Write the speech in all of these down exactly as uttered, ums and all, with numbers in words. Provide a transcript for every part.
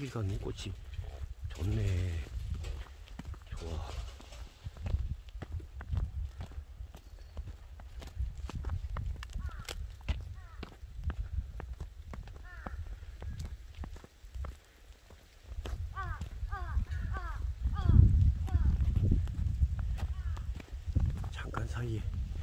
여기가 네 꽃이 좋네. 좋아. 잠깐 사이에.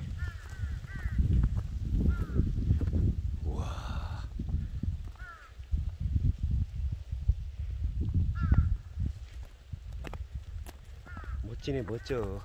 우와. 멋지네, 멋져.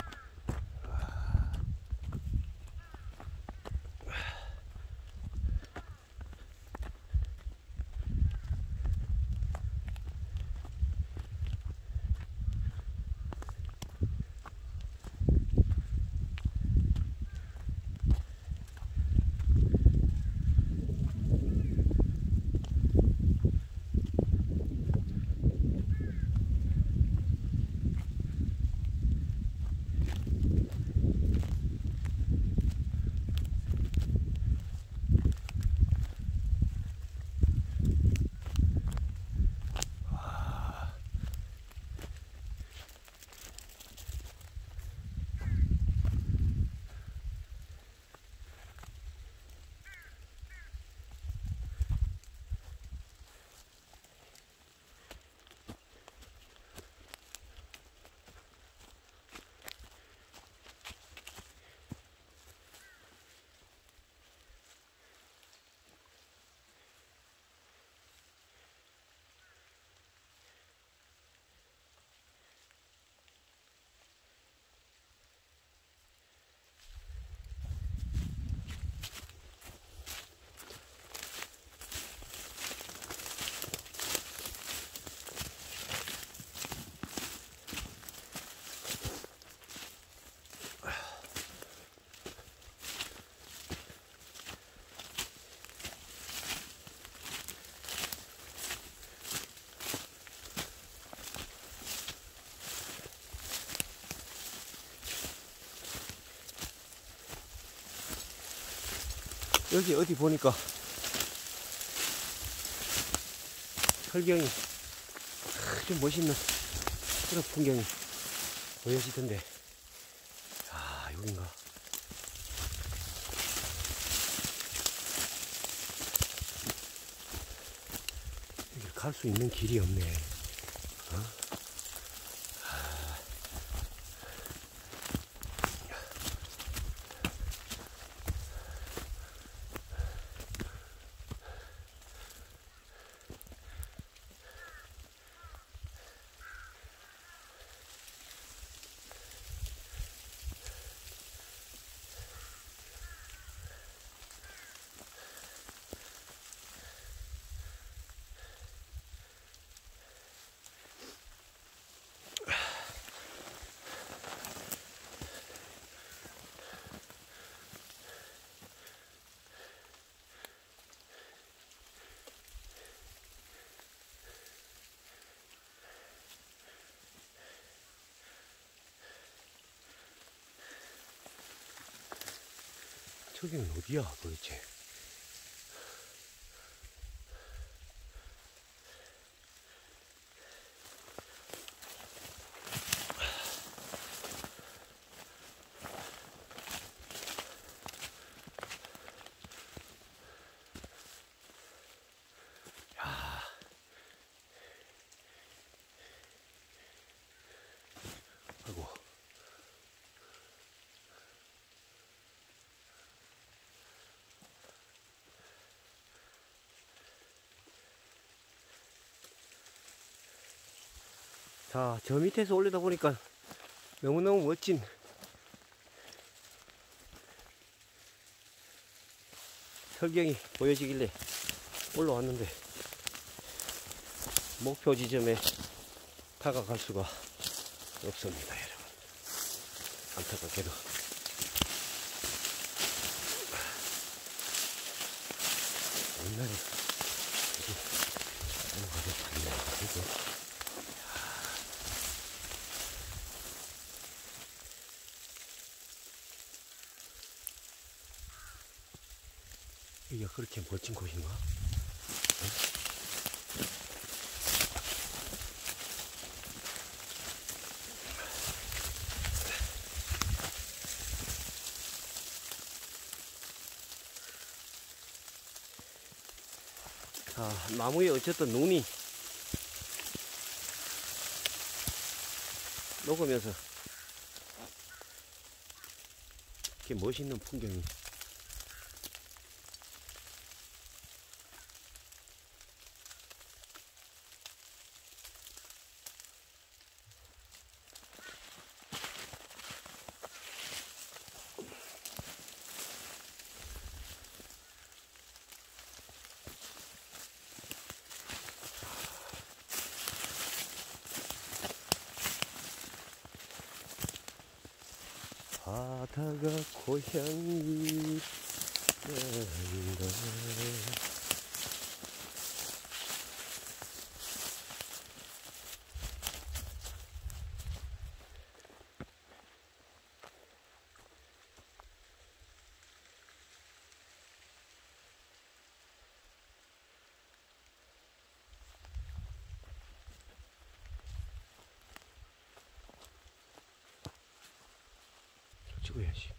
여기 어디 보니까 설경이 아주 멋있는 그런 풍경이 보여지던데. 아, 여긴가? 여기 갈 수 있는 길이 없네. 어? 저기는 어디야 도대체? 야, 아이고. 자, 저 밑에서 올리다 보니까 너무너무 멋진 설경이 보여지길래 올라왔는데 목표 지점에 다가갈 수가 없습니다, 여러분. 안타깝게도. 옛날에 여기 넘어가서 봤네. 그죠? 이게 그렇게 멋진 곳인가? 응? 자, 나무에 어쨌든 눈이 녹으면서 이렇게 멋있는 풍경이. 바다가 고향이 된다. 찍어야지.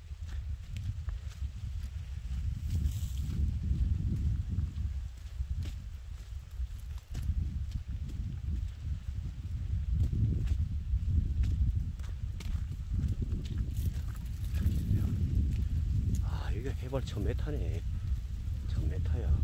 아, 여기가 해발 천 미터네. 천 미터야.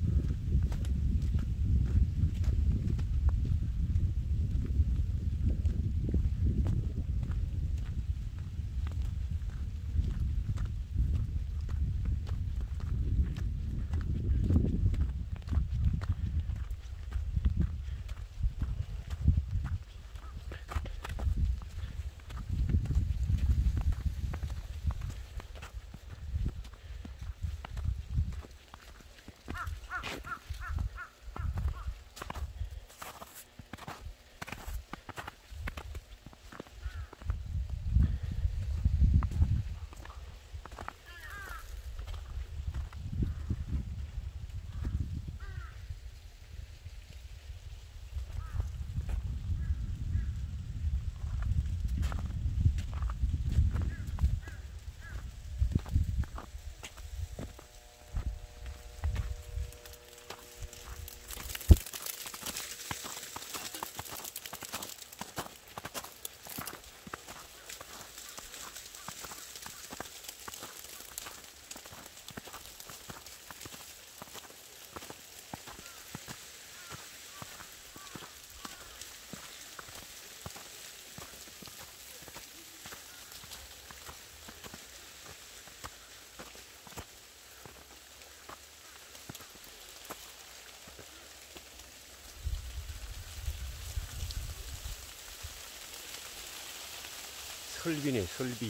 설비네, 설비.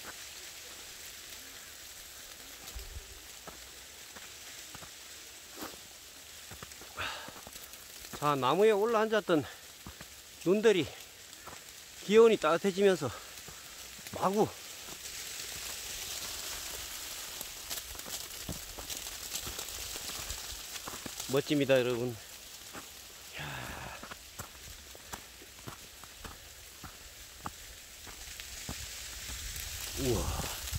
자, 나무에 올라앉았던 눈들이 기온이 따뜻해지면서 마구 멋집니다, 여러분. 우와.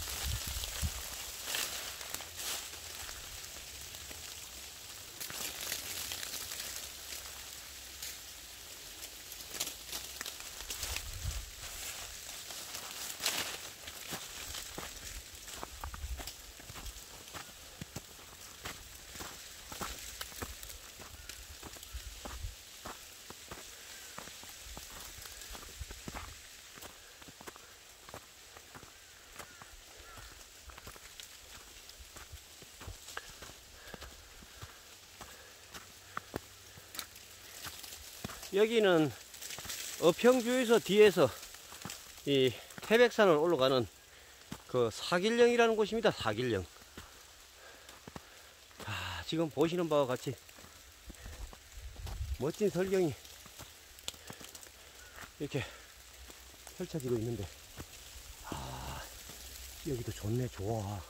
여기는 어평주에서 뒤에서 이 태백산을 올라가는 그 사길령이라는 곳입니다. 사길령. 자, 지금 보시는 바와 같이 멋진 설경이 이렇게 펼쳐지고 있는데, 아, 여기도 좋네. 좋아.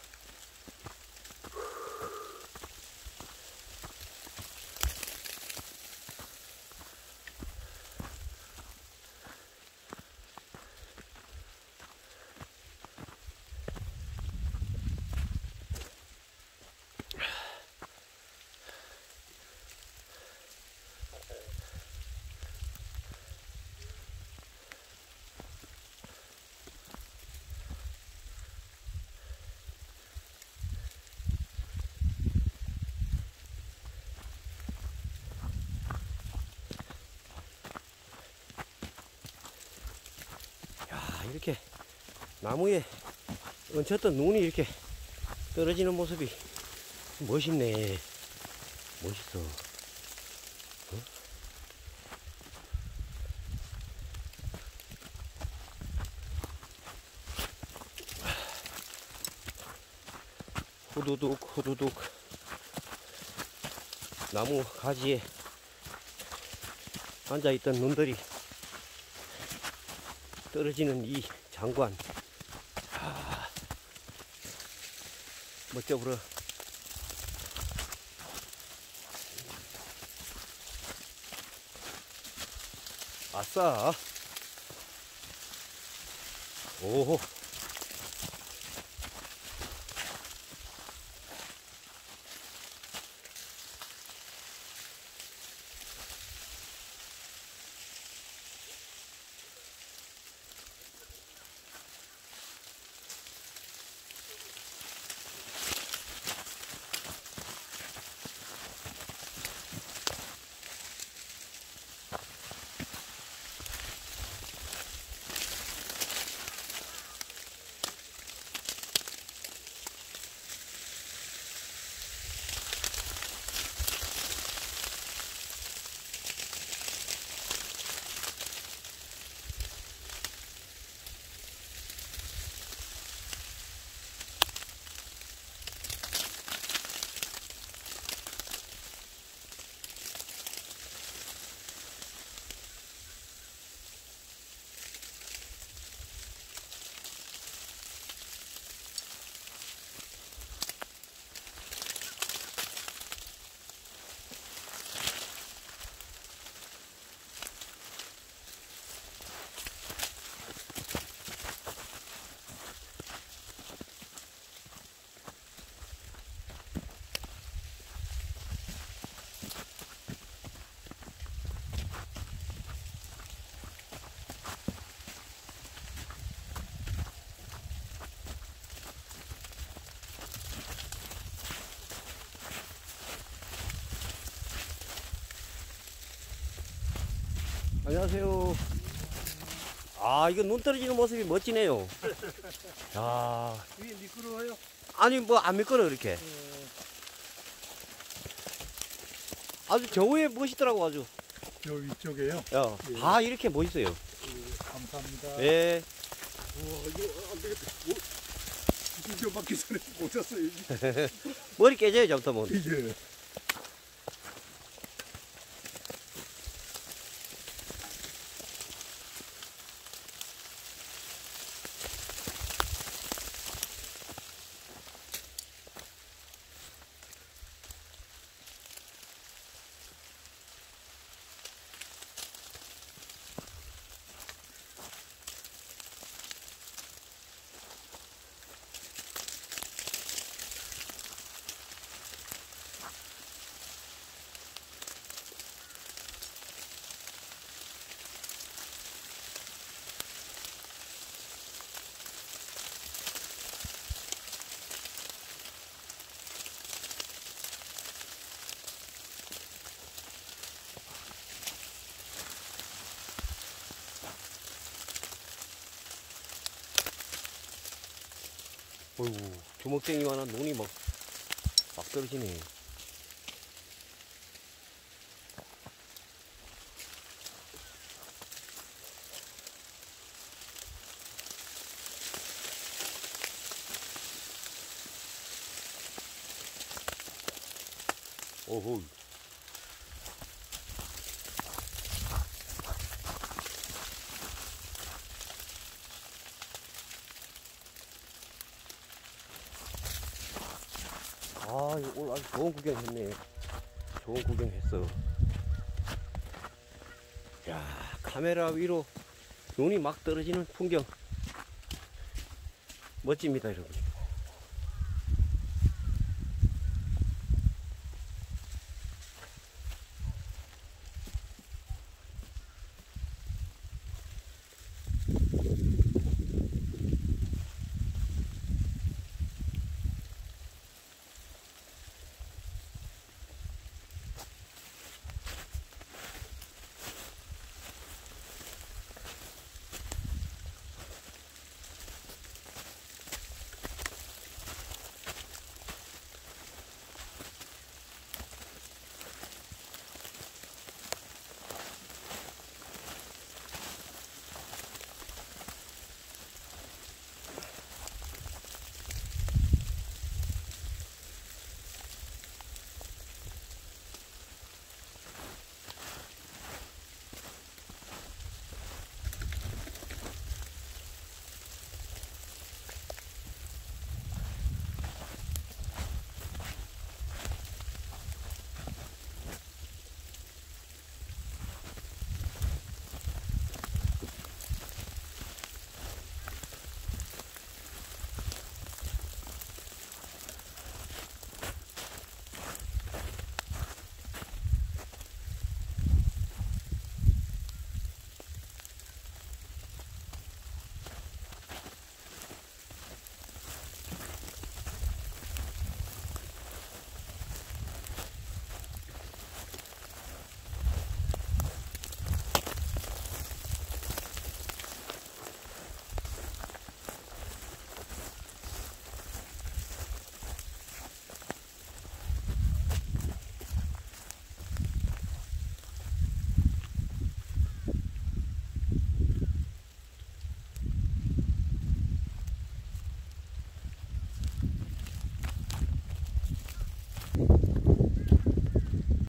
나무에 얹혔던 눈이 이렇게 떨어지는 모습이 멋있네. 멋있어. 어? 후두둑 후두둑 나무 가지에 앉아있던 눈들이 떨어지는 이 장관. 아, 멋져 보여. 아싸. 오호. 안녕하세요. 아, 이거 눈 떨어지는 모습이 멋지네요. 야, 위에 미끄러워요? 아니 뭐 안 미끄러 이렇게. 네. 아주 저우에 멋있더라고 아주. 저 위쪽에요? 야, 예. 다 이렇게 멋있어요. 예, 감사합니다. 예. 우와, 이거 안 되겠다. 뭐, 이거 맞기 전에 못 잤어요. 머리 깨져요 잘못하면. 이게. 어이구, 주먹쟁이만한 눈이 막, 막 떨어지네. 오호. 아, 이거 오늘 아주 좋은 구경 했네. 좋은 구경 했어. 야, 카메라 위로 눈이 막 떨어지는 풍경. 멋집니다, 여러분.